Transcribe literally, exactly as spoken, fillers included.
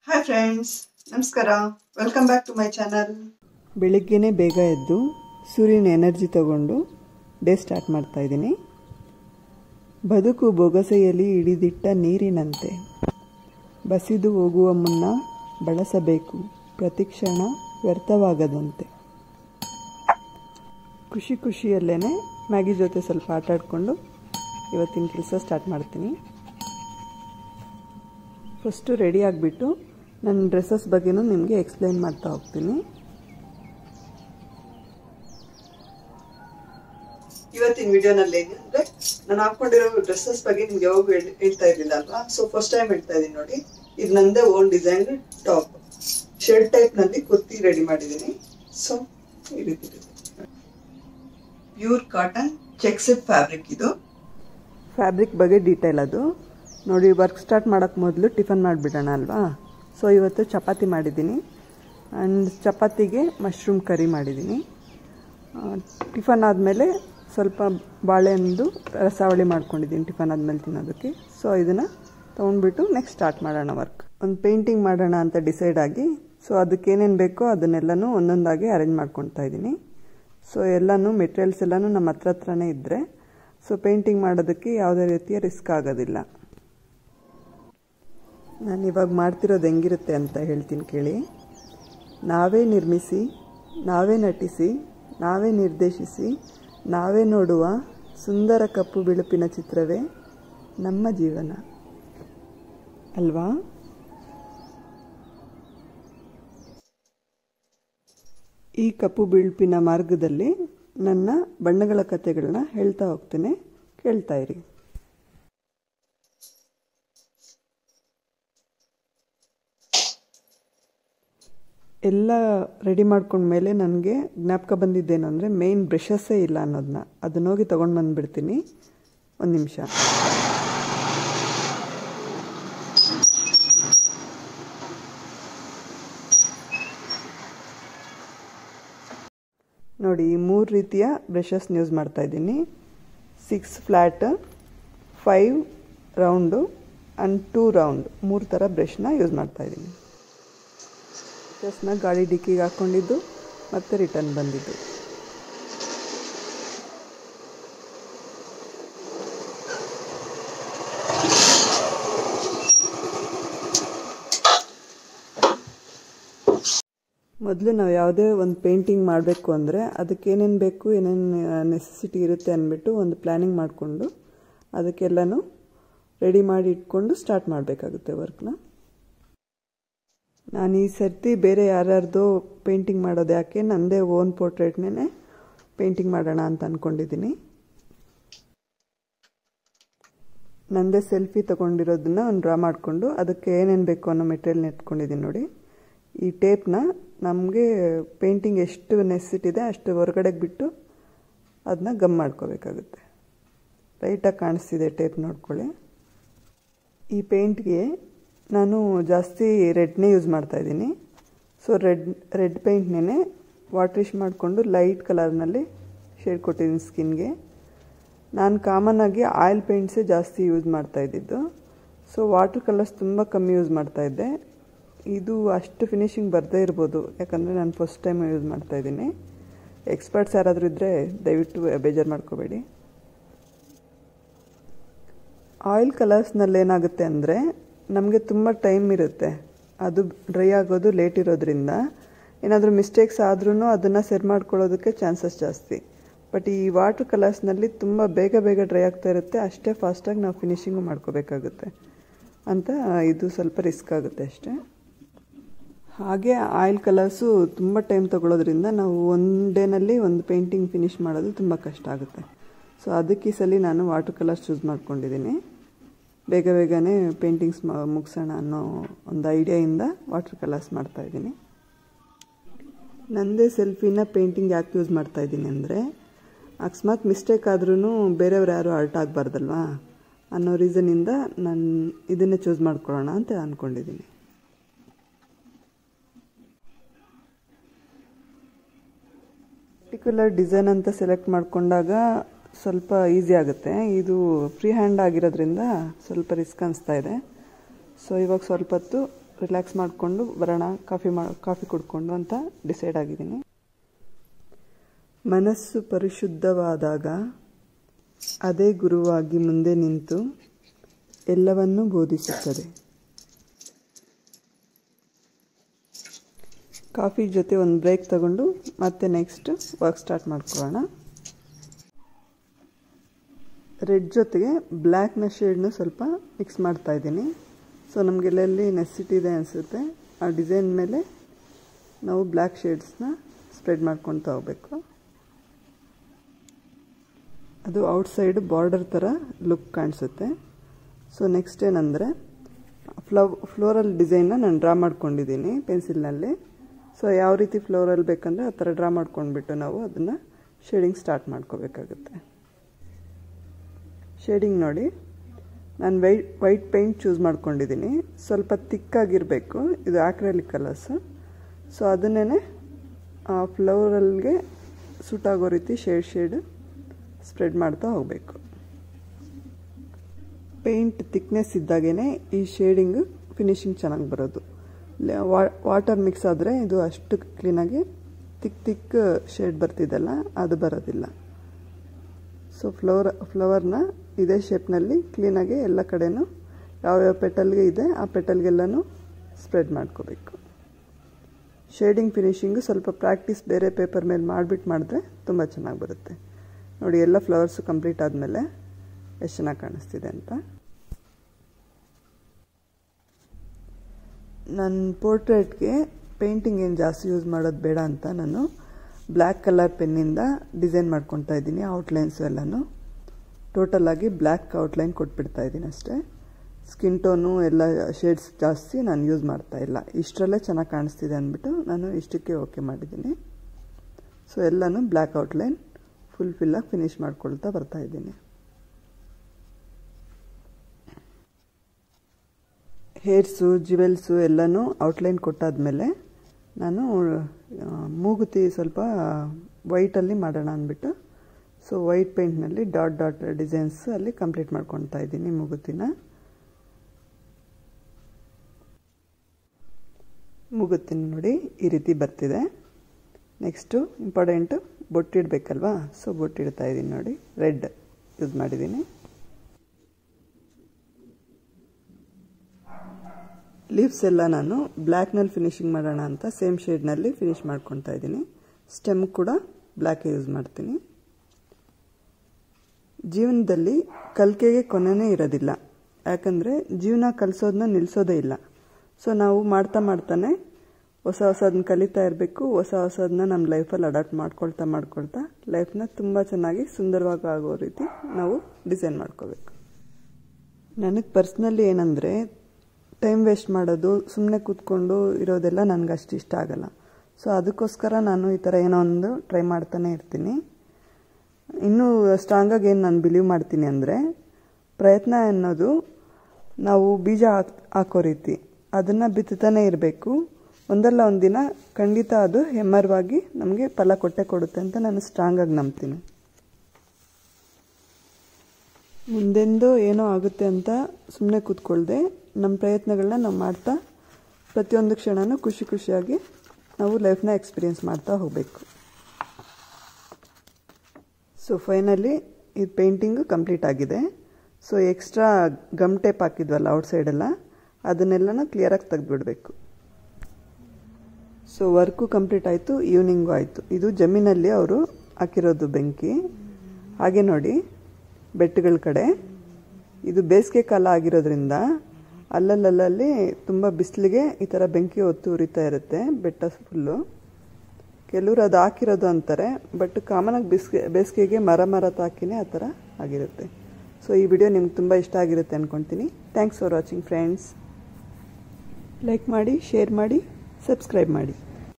Hi friends, Namaskara. Welcome back to my channel. ಬೆಳಿಗ್ಗೆನೇ ಬೇಗ ಎದ್ದು ಸೂರ್ಯನ ಎನರ್ಜಿ ತಗೊಂಡು ಡೇ ಸ್ಟಾರ್ಟ್ ಮಾಡ್ತಾ ಇದ್ದೀನಿ. ಬದುಕು ಬೊಗಸೆಯಲ್ಲಿ ಹಿಡಿದಿಟ್ಟ ನೀರಿನಂತೆ ಬಸಿದು ಹೋಗುವ ಮುನ್ನ ಬಳಸಬೇಕು, ಪ್ರತಿಕ್ಷಣ ವ್ಯರ್ಥವಾಗದಂತೆ. ಖುಷಿ ಖುಷಿಯಲ್ಲೇನೆ ಮ್ಯಾಗಿ ಜೊತೆ ಸ್ವಲ್ಪ ಆಟ ಆಡಿಕೊಂಡು ಇವತ್ತಿನ ಕೆಲಸ ಸ್ಟಾರ್ಟ್ ಮಾಡ್ತೀನಿ. ಫಸ್ಟು ರೆಡಿ ಆಗಿಬಿಟ್ಟು ನನ್ನ ಡ್ರೆಸ್ಸಸ್ ಬಗ್ಗೆನೂ ನಿಮಗೆ ಎಕ್ಸ್ಪ್ಲೈನ್ ಮಾಡ್ತಾ ಹೋಗ್ತೀನಿ. ಇವತ್ತಿನ ವಿಡಿಯೋನಲ್ಲಿ ಏನಂದ್ರೆ ನಾನು ಹಾಕೊಂಡಿರೋ ಡ್ರೆಸ್ಸಸ್ ಬಗ್ಗೆ ನಿಮ್ಗೆ ಯಾವಾಗ ಹೇಳ್ತಾ ಇರ್ಲಿಲ್ಲ ಅಲ್ವಾ, ಸೊ ಫಸ್ಟ್ ಟೈಮ್ ಹೇಳ್ತಾ ಇದೀನಿ ನೋಡಿ. ಇದು ನಂದೇ own design top shirt type ನಲ್ಲಿ ಕುರ್ತಿ ರೆಡಿ ಮಾಡಿದ್ದೀನಿ. ಸೊ ಈ ರೀತಿ ಪ್ಯೂರ್ ಕಾಟನ್ ಚೆಕ್ಸೆಡ್ ಫ್ಯಾಬ್ರಿಕ್. ಇದು ಫ್ಯಾಬ್ರಿಕ್ ಬಗ್ಗೆ ಡೀಟೇಲ್ ಅದು ನೋಡಿ. ವರ್ಕ್ ಸ್ಟಾರ್ಟ್ ಮಾಡೋಕ್ಕೆ ಮೊದಲು ಟಿಫನ್ ಮಾಡಿಬಿಡೋಣ ಅಲ್ವಾ. ಸೊ ಇವತ್ತು ಚಪಾತಿ ಮಾಡಿದ್ದೀನಿ ಆ್ಯಂಡ್ ಚಪಾತಿಗೆ ಮಶ್ರೂಮ್ ಕರಿ ಮಾಡಿದ್ದೀನಿ. ಟಿಫನ್ ಆದಮೇಲೆ ಸ್ವಲ್ಪ ಬಾಳೆಹಣ್ಣು ರಸಾವಳಿ ಮಾಡ್ಕೊಂಡಿದ್ದೀನಿ ಟಿಫನ್ ಆದಮೇಲೆ ತಿನ್ನೋದಕ್ಕೆ. ಸೊ ಇದನ್ನು ತೊಗೊಂಡ್ಬಿಟ್ಟು ನೆಕ್ಸ್ಟ್ ಸ್ಟಾರ್ಟ್ ಮಾಡೋಣ ವರ್ಕ್. ಒಂದು ಪೇಂಟಿಂಗ್ ಮಾಡೋಣ ಅಂತ ಡಿಸೈಡ್ ಆಗಿ ಸೊ ಅದಕ್ಕೆ ಏನೇನು ಬೇಕೋ ಅದನ್ನೆಲ್ಲನೂ ಒಂದೊಂದಾಗಿ ಅರೇಂಜ್ ಮಾಡ್ಕೊತಾ ಇದ್ದೀನಿ. ಸೊ ಎಲ್ಲನೂ ಮೆಟೀರಿಯಲ್ಸ್ ಎಲ್ಲನೂ ನಮ್ಮ ಹತ್ರ ಹತ್ರನೇ ಇದ್ದರೆ ಸೊ ಪೇಂಟಿಂಗ್ ಮಾಡೋದಕ್ಕೆ ಯಾವುದೇ ರೀತಿಯ ರಿಸ್ಕ್ ಆಗೋದಿಲ್ಲ. ನಾನು ಇವಾಗ ಮಾಡ್ತಿರೋದು ಹೆಂಗಿರುತ್ತೆ ಅಂತ ಹೇಳ್ತೀನಿ ಕೇಳಿ. ನಾವೇ ನಿರ್ಮಿಸಿ, ನಾವೇ ನಟಿಸಿ, ನಾವೇ ನಿರ್ದೇಶಿಸಿ, ನಾವೇ ನೋಡುವ ಸುಂದರ ಕಪ್ಪು ಬಿಳುಪಿನ ಚಿತ್ರವೇ ನಮ್ಮ ಜೀವನ ಅಲ್ವಾ. ಈ ಕಪ್ಪು ಬಿಳುಪಿನ ಮಾರ್ಗದಲ್ಲಿ ನನ್ನ ಬಣ್ಣಗಳ ಕಥೆಗಳನ್ನ ಹೇಳ್ತಾ ಹೋಗ್ತೇನೆ, ಕೇಳ್ತಾ ಇರಿ. ಎಲ್ಲ ರೆಡಿ ಮಾಡ್ಕೊಂಡ್ಮೇಲೆ ನನಗೆ ಜ್ಞಾಪಕ ಬಂದಿದ್ದೇನು ಅಂದರೆ ಮೇಯ್ನ್ ಬ್ರಷಸ್ಸೇ ಇಲ್ಲ ಅನ್ನೋದನ್ನ. ಅದನ್ನ ಹೋಗಿ ತೊಗೊಂಡು ಬಂದುಬಿಡ್ತೀನಿ. ಒಂದು ನಿಮಿಷ. ನೋಡಿ, ಈ ಮೂರು ರೀತಿಯ ಬ್ರಷಸ್ನ ಯೂಸ್ ಮಾಡ್ತಾಯಿದ್ದೀನಿ. Six flat, five round and two round, ಮೂರು ಥರ ಬ್ರಷ್ನ ಯೂಸ್ ಮಾಡ್ತಾಯಿದ್ದೀನಿ. ಬ್ರಷ್ನ ಗಾಡಿ ಡಿಕ್ಕಿಗೆ ಹಾಕ್ಕೊಂಡಿದ್ದು ಮತ್ತೆ ರಿಟರ್ನ್ ಬಂದಿದ್ದು. ಮೊದಲು ನಾವು ಯಾವುದೇ ಒಂದು ಪೇಂಟಿಂಗ್ ಮಾಡಬೇಕು ಅಂದರೆ ಅದಕ್ಕೆ ಏನೇನು ಬೇಕು, ಏನೇನು ನೆಸೆಸಿಟಿ ಇರುತ್ತೆ ಅಂದ್ಬಿಟ್ಟು ಒಂದು ಪ್ಲ್ಯಾನಿಂಗ್ ಮಾಡಿಕೊಂಡು ಅದಕ್ಕೆಲ್ಲನೂ ರೆಡಿ ಮಾಡಿ ಇಟ್ಕೊಂಡು ಸ್ಟಾರ್ಟ್ ಮಾಡಬೇಕಾಗುತ್ತೆ ವರ್ಕ್ನ. ನಾನು ಈ ಸರ್ತಿ ಬೇರೆ ಯಾರ್ಯಾರ್ದು ಪೇಂಟಿಂಗ್ ಮಾಡೋದು ಯಾಕೆ, ನನ್ನದೇ ಓನ್ ಪೋರ್ಟ್ರೇಟ್ನೇ ಪೇಂಟಿಂಗ್ ಮಾಡೋಣ ಅಂತ ಅಂದ್ಕೊಂಡಿದ್ದೀನಿ. ನನ್ನದೇ ಸೆಲ್ಫಿ ತೊಗೊಂಡಿರೋದನ್ನ ಒಂದು ಡ್ರಾ ಮಾಡಿಕೊಂಡು ಅದಕ್ಕೆ ಏನೇನು ಬೇಕು ಅನ್ನೋ ಮೆಟೀರಿಯಲ್ನ ಇಟ್ಕೊಂಡಿದ್ದೀನಿ ನೋಡಿ. ಈ ಟೇಪ್ನ ನಮಗೆ ಪೇಂಟಿಂಗ್ ಎಷ್ಟು ನೆಸೆಸಿಟಿ ಇದೆ ಅಷ್ಟು ಹೊರಗಡೆಗೆ ಬಿಟ್ಟು ಅದನ್ನ ಗಮ್ ಮಾಡ್ಕೋಬೇಕಾಗುತ್ತೆ. ಲೈಟಾಗಿ ಕಾಣಿಸ್ತಿದೆ ಟೇಪ್, ನೋಡ್ಕೊಳ್ಳಿ. ಈ ಪೇಂಟ್ಗೆ ನಾನು ಜಾಸ್ತಿ ರೆಡ್ನೇ ಯೂಸ್ ಮಾಡ್ತಾಯಿದ್ದೀನಿ. ಸೊ ರೆಡ್ ರೆಡ್ ಪೇಂಟ್ನೇ ವಾಟ್ರಿಶ್ ಮಾಡಿಕೊಂಡು ಲೈಟ್ ಕಲರ್ನಲ್ಲಿ ಶೇಡ್ ಕೊಟ್ಟಿದ್ದೀನಿ ಸ್ಕಿನ್ಗೆ. ನಾನು ಕಾಮನ್ನಾಗಿ ಆಯಿಲ್ ಪೇಂಟ್ಸೇ ಜಾಸ್ತಿ ಯೂಸ್ ಮಾಡ್ತಾಯಿದ್ದಿದ್ದು. ಸೊ ವಾಟರ್ ಕಲರ್ಸ್ ತುಂಬ ಕಮ್ಮಿ ಯೂಸ್ ಮಾಡ್ತಾಯಿದ್ದೆ. ಇದು ಅಷ್ಟು ಫಿನಿಶಿಂಗ್ ಬರದೇ ಇರ್ಬೋದು, ಯಾಕಂದರೆ ನಾನು ಫಸ್ಟ್ ಟೈಮ್ ಯೂಸ್ ಮಾಡ್ತಾಯಿದ್ದೀನಿ. ಎಕ್ಸ್ಪರ್ಟ್ಸ್ ಯಾರಾದರೂ ಇದ್ದರೆ ದಯವಿಟ್ಟು ಬೇಜಾರು ಮಾಡ್ಕೋಬೇಡಿ. ಆಯಿಲ್ ಕಲರ್ಸ್ನಲ್ಲಿ ಏನಾಗುತ್ತೆ ಅಂದರೆ ನಮಗೆ ತುಂಬ ಟೈಮ್ ಇರುತ್ತೆ, ಅದು ಡ್ರೈ ಆಗೋದು ಲೇಟ್ ಇರೋದ್ರಿಂದ ಏನಾದರೂ ಮಿಸ್ಟೇಕ್ಸ್ ಆದ್ರೂ ಅದನ್ನು ಸರಿ ಮಾಡ್ಕೊಳ್ಳೋದಕ್ಕೆ ಚಾನ್ಸಸ್ ಜಾಸ್ತಿ. ಬಟ್ ಈ ವಾಟರ್ ಕಲರ್ಸ್ನಲ್ಲಿ ತುಂಬ ಬೇಗ ಬೇಗ ಡ್ರೈ ಆಗ್ತಾ ಇರುತ್ತೆ, ಅಷ್ಟೇ ಫಾಸ್ಟಾಗಿ ನಾವು ಫಿನಿಶಿಂಗು ಮಾಡ್ಕೋಬೇಕಾಗುತ್ತೆ ಅಂತ ಇದು ಸ್ವಲ್ಪ ರಿಸ್ಕ್ ಆಗುತ್ತೆ ಅಷ್ಟೇ. ಹಾಗೆ ಆಯಿಲ್ ಕಲರ್ಸು ತುಂಬ ಟೈಮ್ ತೊಗೊಳೋದ್ರಿಂದ ನಾವು ಒನ್ ಡೇನಲ್ಲಿ ಒಂದು ಪೇಂಟಿಂಗ್ ಫಿನಿಷ್ ಮಾಡೋದು ತುಂಬ ಕಷ್ಟ ಆಗುತ್ತೆ. ಸೊ ಅದಕ್ಕೆ ಈ ಸಲ ನಾನು ವಾಟರ್ ಕಲರ್ಸ್ ಚೂಸ್ ಮಾಡ್ಕೊಂಡಿದ್ದೀನಿ. ಬೇಗ ಬೇಗನೆ ಪೇಂಟಿಂಗ್ಸ್ ಮುಗಿಸೋಣ ಅನ್ನೋ ಒಂದು ಐಡಿಯಾಯಿಂದ ವಾಟರ್ ಕಲರ್ಸ್ ಮಾಡ್ತಾಯಿದ್ದೀನಿ. ನನ್ನದೇ ಸೆಲ್ಫಿನ ಪೇಂಟಿಂಗ್ ಯಾಕೆ ಯೂಸ್ ಮಾಡ್ತಾಯಿದ್ದೀನಿ ಅಂದರೆ ಅಕಸ್ಮಾತ್ ಮಿಸ್ಟೇಕ್ ಆದ್ರೂ ಬೇರೆಯವ್ರು ಯಾರು ಹರ್ಟ್ ಆಗಬಾರ್ದಲ್ವಾ ಅನ್ನೋ ರೀಸನಿಂದ ನಾನು ಇದನ್ನೇ ಚೂಸ್ ಮಾಡ್ಕೊಳ್ಳೋಣ ಅಂತ ಅಂದ್ಕೊಂಡಿದ್ದೀನಿ. ಪರ್ಟಿಕ್ಯುಲರ್ ಡಿಸೈನ್ ಅಂತ ಸೆಲೆಕ್ಟ್ ಮಾಡಿಕೊಂಡಾಗ ಸ್ವಲ್ಪ ಈಸಿ ಆಗುತ್ತೆ. ಇದು ಫ್ರೀ ಹ್ಯಾಂಡ್ ಆಗಿರೋದ್ರಿಂದ ಸ್ವಲ್ಪ ರಿಸ್ಕ್ ಅನಿಸ್ತಾ ಇದೆ. ಸೊ ಇವಾಗ ಸ್ವಲ್ಪ ಹೊತ್ತು ರಿಲ್ಯಾಕ್ಸ್ ಮಾಡಿಕೊಂಡು ಬರೋಣ, ಕಾಫಿ ಮಾ ಕಾಫಿ ಕುಡ್ಕೊಂಡು ಅಂತ ಡಿಸೈಡ್ ಆಗಿದ್ದೀನಿ. ಮನಸ್ಸು ಪರಿಶುದ್ಧವಾದಾಗ ಅದೇ ಗುರುವಾಗಿ ಮುಂದೆ ನಿಂತು ಎಲ್ಲವನ್ನೂ ಬೋಧಿಸುತ್ತದೆ. ಕಾಫಿ ಜೊತೆ ಒಂದು ಬ್ರೇಕ್ ತಗೊಂಡು ಮತ್ತೆ ನೆಕ್ಸ್ಟ್ ವರ್ಕ್ ಸ್ಟಾರ್ಟ್ ಮಾಡ್ಕೊಳ್ಳೋಣ. ರೆಡ್ ಜೊತೆಗೆ ಬ್ಲ್ಯಾಕ್ನ ಶೇಡ್ನು ಸ್ವಲ್ಪ ಮಿಕ್ಸ್ ಮಾಡ್ತಾ ಇದ್ದೀನಿ. ಸೊ ನಮಗೆಲ್ಲೆಲ್ಲಿ ನೆಸಿಟಿ ಇದೆ ಅನಿಸುತ್ತೆ ಆ ಡಿಸೈನ್ ಮೇಲೆ ನಾವು ಬ್ಲ್ಯಾಕ್ ಶೇಡ್ಸ್ನ ಸ್ಪ್ರೆಡ್ ಮಾಡ್ಕೊತಾ ಹೋಗಬೇಕು. ಅದು ಔಟ್ಸೈಡ್ ಬಾರ್ಡರ್ ಥರ ಲುಕ್ ಕಾಣಿಸುತ್ತೆ. ಸೊ ನೆಕ್ಸ್ಟ್ ಏನಂದರೆ ಫ್ಲವ್ ಫ್ಲೋರಲ್ ಡಿಸೈನ್ನ ನಾನು ಡ್ರಾ ಮಾಡ್ಕೊಂಡಿದ್ದೀನಿ ಪೆನ್ಸಿಲ್ನಲ್ಲಿ. ಸೊ ಯಾವ ರೀತಿ ಫ್ಲೋರಲ್ ಬೇಕಂದರೆ ಆ ಥರ ಡ್ರಾ ಮಾಡ್ಕೊಂಡ್ಬಿಟ್ಟು ನಾವು ಅದನ್ನು ಶೇಡಿಂಗ್ ಸ್ಟಾರ್ಟ್ ಮಾಡ್ಕೋಬೇಕಾಗುತ್ತೆ. ಶೇಡಿಂಗ್ ನೋಡಿ, ನಾನು ವೈಟ್ ವೈಟ್ ಪೇಂಟ್ ಚೂಸ್ ಮಾಡ್ಕೊಂಡಿದ್ದೀನಿ. ಸ್ವಲ್ಪ ತಿಕ್ಕಾಗಿರಬೇಕು, ಇದು ಆಕ್ರೆಲಿಕ್ ಕಲರ್ಸು. ಸೊ ಅದನ್ನೇ ಫ್ಲೋರಲ್ಗೆ ಸೂಟ್ ಆಗೋ ರೀತಿ ಶೇಡ್ ಶೇಡ್ ಸ್ಪ್ರೆಡ್ ಮಾಡ್ತಾ ಹೋಗಬೇಕು. ಪೇಂಟ್ ತಿಕ್ನೆಸ್ ಇದ್ದಾಗೇ ಈ ಶೇಡಿಂಗು ಫಿನಿಶಿಂಗ್ ಚೆನ್ನಾಗಿ ಬರೋದು. ವಾಟರ್ ಮಿಕ್ಸ್ ಆದರೆ ಇದು ಅಷ್ಟು ಕ್ಲೀನಾಗಿ ತಿಕ್ ತಿಕ್ ಶೇಡ್ ಬರ್ತಿದ್ದಲ್ಲ ಅದು ಬರೋದಿಲ್ಲ. ಸೊ ಫ್ಲವರ್ ಫ್ಲವರ್ನ ಇದೇ ಶೇಪ್ನಲ್ಲಿ ಕ್ಲೀನಾಗಿ ಎಲ್ಲ ಕಡೆನೂ ಯಾವ್ಯಾವ ಪೆಟಲ್ಗೆ ಇದೆ ಆ ಪೆಟಲ್ಗೆಲ್ಲನೂ ಸ್ಪ್ರೆಡ್ ಮಾಡ್ಕೋಬೇಕು. ಶೇಡಿಂಗ್ ಫಿನಿಶಿಂಗು ಸ್ವಲ್ಪ ಪ್ರಾಕ್ಟೀಸ್ ಬೇರೆ ಪೇಪರ್ ಮೇಲೆ ಮಾಡಿಬಿಟ್ಟು ಮಾಡಿದ್ರೆ ತುಂಬ ಚೆನ್ನಾಗಿ ಬರುತ್ತೆ. ನೋಡಿ, ಎಲ್ಲ ಫ್ಲವರ್ಸು ಕಂಪ್ಲೀಟ್ ಆದಮೇಲೆ ಎಷ್ಟು ಚೆನ್ನಾಗಿ ಕಾಣಿಸ್ತಿದೆ ಅಂತ. ನನ್ನ ಪೋರ್ಟ್ರೇಟ್ಗೆ ಪೇಂಟಿಂಗ್ ಏನು ಜಾಸ್ತಿ ಯೂಸ್ ಮಾಡೋದು ಬೇಡ ಅಂತ ನಾನು ಬ್ಲ್ಯಾಕ್ ಕಲರ್ ಪೆನ್ನಿಂದ ಡಿಸೈನ್ ಮಾಡ್ಕೊತಾ ಇದ್ದೀನಿ. ಔಟ್ಲೈನ್ಸು ಎಲ್ಲನೂ ಟೋಟಲಾಗಿ ಬ್ಲ್ಯಾಕ್ ಔಟ್ಲೈನ್ ಕೊಟ್ಬಿಡ್ತಾ ಇದ್ದೀನಿ ಅಷ್ಟೇ. ಸ್ಕಿನ್ ಟೋನು ಎಲ್ಲ ಶೇಡ್ಸ್ ಜಾಸ್ತಿ ನಾನು ಯೂಸ್ ಮಾಡ್ತಾ ಇಲ್ಲ. ಇಷ್ಟರಲ್ಲೇ ಚೆನ್ನಾಗಿ ಕಾಣಿಸ್ತಿದೆ ಅಂದ್ಬಿಟ್ಟು ನಾನು ಇಷ್ಟಕ್ಕೆ ಓಕೆ ಮಾಡಿದ್ದೀನಿ. ಸೊ ಎಲ್ಲನೂ ಬ್ಲ್ಯಾಕ್ ಔಟ್ಲೈನ್ ಫುಲ್ಫಿಲ್ಲಾಗಿ ಫಿನಿಶ್ ಮಾಡ್ಕೊಳ್ತಾ ಬರ್ತಾಯಿದ್ದೀನಿ. ಹೇರ್ಸು ಜ್ಯುವೆಲ್ಸು ಎಲ್ಲನೂ ಔಟ್ಲೈನ್ ಕೊಟ್ಟಾದಮೇಲೆ ನಾನು ಮೂಗುತಿ ಸ್ವಲ್ಪ ವೈಟಲ್ಲಿ ಮಾಡೋಣ ಅಂದ್ಬಿಟ್ಟು ಸೊ ವೈಟ್ ಪೇಂಟ್ನಲ್ಲಿ ಡಾಟ್ ಡಾಟ್ ಡಿಸೈನ್ಸ್ ಅಲ್ಲಿ ಕಂಪ್ಲೀಟ್ ಮಾಡ್ಕೊತಾ ಇದ್ದೀನಿ ಮೂಗುತಿನ. ಮೂಗುತಿನ ನೋಡಿ ಈ ರೀತಿ ಬರ್ತಿದೆ. ನೆಕ್ಸ್ಟು ಇಂಪಾರ್ಟೆಂಟು ಬೊಟ್ಟಿಡಬೇಕಲ್ವಾ, ಸೊ ಬೊಟ್ಟಿಡ್ತಾ ಇದ್ದೀನಿ ನೋಡಿ, ರೆಡ್ ಯೂಸ್ ಮಾಡಿದ್ದೀನಿ. ಲೀವ್ಸ್ ಎಲ್ಲ ನಾನು ಬ್ಲ್ಯಾಕ್ನಲ್ಲಿ ಫಿನಿಶಿಂಗ್ ಮಾಡೋಣ ಅಂತ ಸೇಮ್ ಶೇಡ್ನಲ್ಲಿ ಫಿನಿಶ್ ಮಾಡ್ಕೊತಾ ಇದ್ದೀನಿ. ಸ್ಟೆಮ್ ಕೂಡ ಬ್ಲ್ಯಾಕೇ ಯೂಸ್ ಮಾಡ್ತೀನಿ. ಜೀವನದಲ್ಲಿ ಕಲಿಕೆಗೆ ಕೊನೆಯೇ ಇರೋದಿಲ್ಲ, ಯಾಕಂದರೆ ಜೀವನ ಕಲಿಸೋದನ್ನ ನಿಲ್ಲಿಸೋದೇ ಇಲ್ಲ. ಸೊ ನಾವು ಮಾಡ್ತಾ ಮಾಡ್ತಾನೆ ಹೊಸ ಹೊಸದನ್ನ ಕಲಿತಾ ಇರಬೇಕು. ಹೊಸ ಹೊಸದನ್ನ ನಮ್ಮ ಲೈಫಲ್ಲಿ ಅಡಾಪ್ಟ್ ಮಾಡ್ಕೊಳ್ತಾ ಮಾಡ್ಕೊಳ್ತಾ ಲೈಫ್ನ ತುಂಬ ಚೆನ್ನಾಗಿ ಸುಂದರವಾಗಿ ಆಗೋ ರೀತಿ ನಾವು ಡಿಸೈನ್ ಮಾಡ್ಕೋಬೇಕು. ನನಗೆ ಪರ್ಸ್ನಲಿ ಏನಂದರೆ ಟೈಮ್ ವೇಸ್ಟ್ ಮಾಡೋದು, ಸುಮ್ಮನೆ ಕೂತ್ಕೊಂಡು ಇರೋದೆಲ್ಲ ನನಗೆ ಅಷ್ಟು ಇಷ್ಟ ಆಗಲ್ಲ. ಸೊ ಅದಕ್ಕೋಸ್ಕರ ನಾನು ಈ ಥರ ಏನೋ ಒಂದು ಟ್ರೈ ಮಾಡ್ತಾನೆ ಇರ್ತೀನಿ. ಇನ್ನೂ ಸ್ಟ್ರಾಂಗಾಗಿ ಏನು ನಾನು ಬಿಲೀವ್ ಮಾಡ್ತೀನಿ ಅಂದರೆ, ಪ್ರಯತ್ನ ಅನ್ನೋದು ನಾವು ಬೀಜ ಹಾಕ್ ಹಾಕೋ ರೀತಿ, ಅದನ್ನು ಬಿತ್ತುತ್ತಾನೆ ಇರಬೇಕು. ಒಂದಲ್ಲ ಒಂದು ದಿನ ಖಂಡಿತ ಅದು ಹೆಮ್ಮರವಾಗಿ ನಮಗೆ ಫಲ ಕೊಟ್ಟೆ ಕೊಡುತ್ತೆ ಅಂತ ನಾನು ಸ್ಟ್ರಾಂಗಾಗಿ ನಂಬ್ತೀನಿ. ಮುಂದೆಂದೋ ಏನೋ ಆಗುತ್ತೆ ಅಂತ ಸುಮ್ಮನೆ ಕೂತ್ಕೊಳ್ದೆ ನಮ್ಮ ಪ್ರಯತ್ನಗಳನ್ನ ನಾವು ಮಾಡ್ತಾ ಪ್ರತಿಯೊಂದು ಕ್ಷಣನೂ ಖುಷಿ ಖುಷಿಯಾಗಿ ನಾವು ಲೈಫ್ನ ಎಕ್ಸ್ಪೀರಿಯೆನ್ಸ್ ಮಾಡ್ತಾ ಹೋಗಬೇಕು. ಸೊ ಫೈನಲಿ ಇದು ಪೇಂಟಿಂಗು ಕಂಪ್ಲೀಟ್ ಆಗಿದೆ. ಸೊ ಎಕ್ಸ್ಟ್ರಾ ಗಮ್ ಟೇಪ್ ಹಾಕಿದ್ವಲ್ಲ ಔಟ್ಸೈಡೆಲ್ಲ, ಅದನ್ನೆಲ್ಲನೂ ಕ್ಲಿಯರಾಗಿ ತೆಗೆದುಬಿಡಬೇಕು. ಸೊ ವರ್ಕು ಕಂಪ್ಲೀಟ್ ಆಯಿತು, ಈವ್ನಿಂಗು ಆಯಿತು. ಇದು ಜಮೀನಲ್ಲಿ ಅವರು ಹಾಕಿರೋದು ಬೆಂಕಿ. ಹಾಗೆ ನೋಡಿ ಬೆಟ್ಟಗಳ ಕಡೆ ಇದು ಬೇಸಿಗೆ ಕಾಲ ಆಗಿರೋದ್ರಿಂದ ಅಲ್ಲಲ್ಲಲ್ಲಿ ತುಂಬ ಬಿಸಿಲಿಗೆ ಈ ಥರ ಬೆಂಕಿ ಹೊತ್ತು ಉರಿತಾ ಇರುತ್ತೆ ಬೆಟ್ಟ ಫುಲ್ಲು. ಕೆಲವರು ಅದು ಹಾಕಿರೋದು ಅಂತಾರೆ, ಬಟ್ ಕಾಮನಾಗಿ ಬಿಸಿಗೆ ಬೇಸಿಗೆಗೆ ಮರ ಮರ ತಾಕಿನೇ ಆ ಥರ ಆಗಿರುತ್ತೆ. ಸೊ ಈ ವಿಡಿಯೋ ನಿಮ್ಗೆ ತುಂಬ ಇಷ್ಟ ಆಗಿರುತ್ತೆ ಅಂದ್ಕೊತೀನಿ. Thanks for watching friends. Like ಮಾಡಿ, ಶೇರ್ ಮಾಡಿ, ಸಬ್ಸ್ಕ್ರೈಬ್ ಮಾಡಿ.